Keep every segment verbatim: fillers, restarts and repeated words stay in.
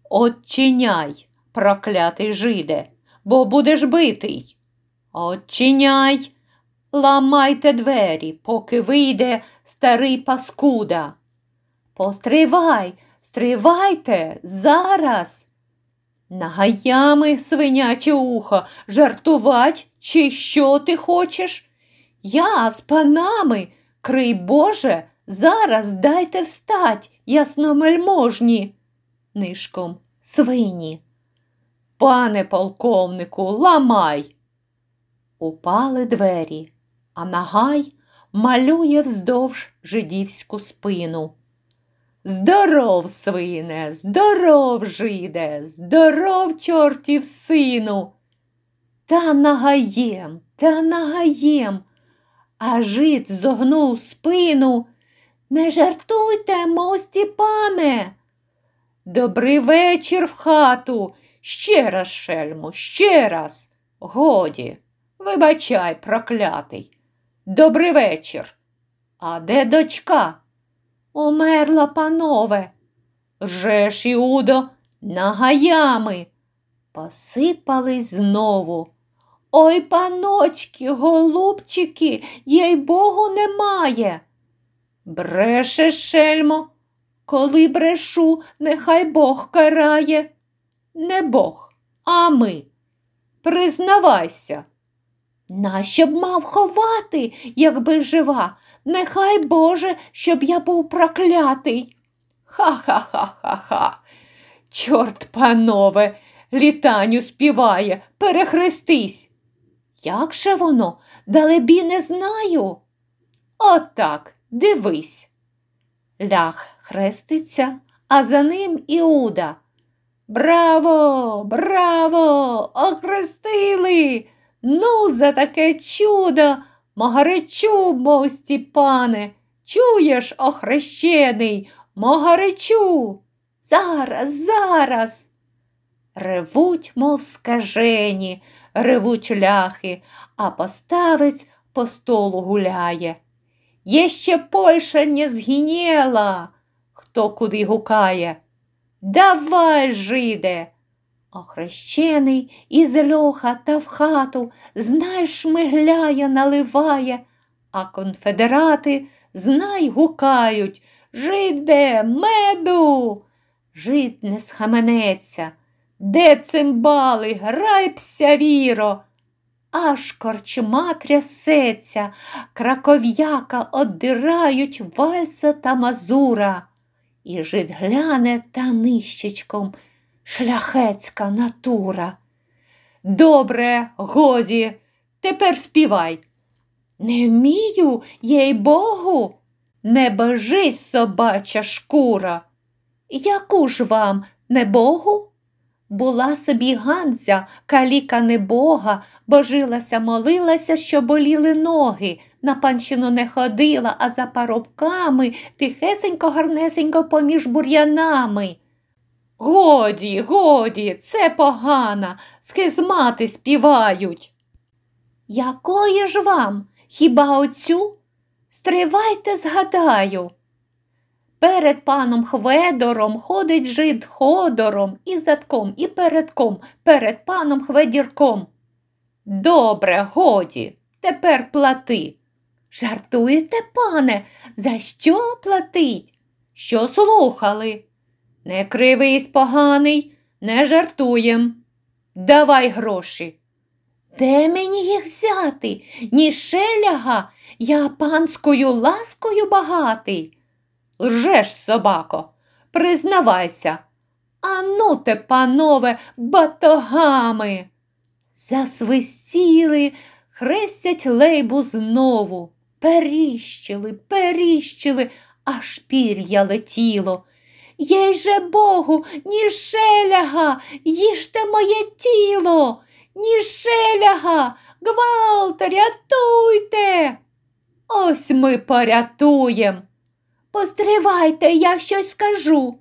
Отчиняй, проклятий жиде, бо будеш битий. Отчиняй, ламайте двері, поки вийде старий паскуда. Постривай, стривайте, зараз. Нагаями, свиняче ухо, жартувать, чи що ти хочеш? Я з панами, крий Боже, зараз дайте встать, ясномельможні. Нишком свині. Пане полковнику, ламай. Упали двері, а нагай малює вздовж жидівську спину. Здоров, свине, здоров, жиде, здоров, чортів сину. Та нагаєм, та нагаєм, а жид зогнув спину. Не жартуйте, мості пане. Добрий вечір в хату. Ще раз, шельму, ще раз. Годі, вибачай, проклятий. Добрий вечір. А де дочка? Умерла, панове. Ржеш, Іудо, нагаями. Посипались знову. Ой, паночки, голубчики, їй-богу, немає. Брешеш, шельмо. Коли брешу, нехай Бог карає. Не Бог, а ми. Признавайся. Нащо б мав ховати, якби жива? Нехай, Боже, щоб я був проклятий. Ха-ха-ха-ха-ха. Чорт, панове, літаню співає, перехрестись. Як же воно? Далебі не знаю. Отак, дивись. Ляг хреститься, а за ним Іуда. Браво, браво, охрестили! Ну, за таке чудо, могаричу, мості пане, чуєш, охрещений, могаричу, зараз, зараз. Ревуть, мов скажені, ревуть ляхи, а поставець по столу гуляє. Єще Польща не згинєла, хто куди гукає. Давай, жиде! Охрещений із льоха та в хату, знай, шмигляє, наливає, а конфедерати, знай, гукають: жиде, меду! Жид не схаменеться. Де цимбали, грай, пся віро! Аж корчма трясеться, краков'яка оддирають вальса та мазура. І жид гляне та нищечком: шляхетська натура. Добре, годі, тепер співай. Не вмію, їй-богу, не божись, собача шкура. Яку ж вам, не Богу? Була собі Ганзя, каліка небога, божилася, молилася, що боліли ноги, на панщину не ходила, а за парубками тихесенько, гарнесенько поміж бур'янами. Годі, годі, це погано, схизмати співають. Якої ж вам, хіба оцю? Стривайте, згадаю. Перед паном Хведором ходить жид ходором, і задком, і передком, перед паном Хведірком. Добре, годі, тепер плати. Жартуєте, пане? За що платить? Що слухали? Не кривись, поганий, не жартуєм. Давай гроші. Де мені їх взяти? Ні шеляга, я панською ласкою багатий. Лжеш, собако, признавайся. Ану те, панове, батогами. Засвистіли, хрестять лейбу знову. Періщили, періщили, аж пір'я летіло. Єй же Богу, ні шеляга, їжте моє тіло, ні шеляга, гвалт, рятуйте. Ось ми порятуєм. Постривайте, я щось скажу.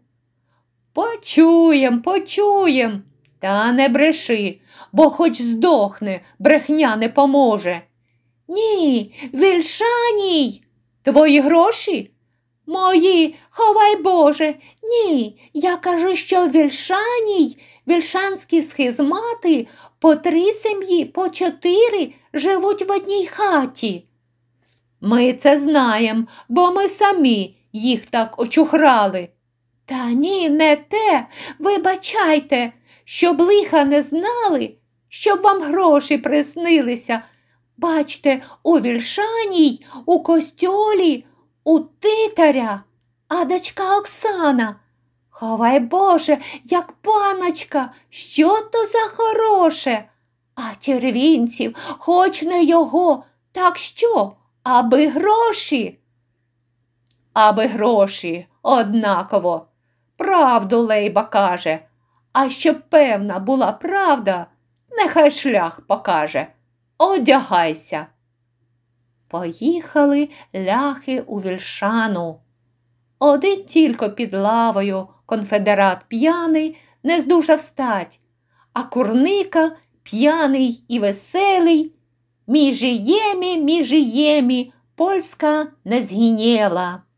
Почуєм, почуєм. Та не бреши, бо хоч здохне, брехня не поможе. Ні, Вільшаній. Твої гроші? Мої, ховай Боже, ні, я кажу, що в Вільшаній, вільшанські схизмати по три сім'ї, по чотири живуть в одній хаті. Ми це знаємо, бо ми самі їх так очухрали. Та ні, не те, вибачайте, щоб лиха не знали, щоб вам гроші приснилися. Бачте, у Вільшаній, у костьолі, у титаря, а дочка Оксана. Ховай Боже, як паночка, що то за хороше? А червінців, хоч не його, так що, аби гроші? Аби гроші, однаково. Правду Лейба каже, а щоб певна була правда, нехай шлях покаже. Одягайся. Поїхали ляхи у Вільшану. Один тільки під лавою конфедерат п'яний не здужав встать, а Курника п'яний і веселий, між ємі, між ємі, Польська не згинєла.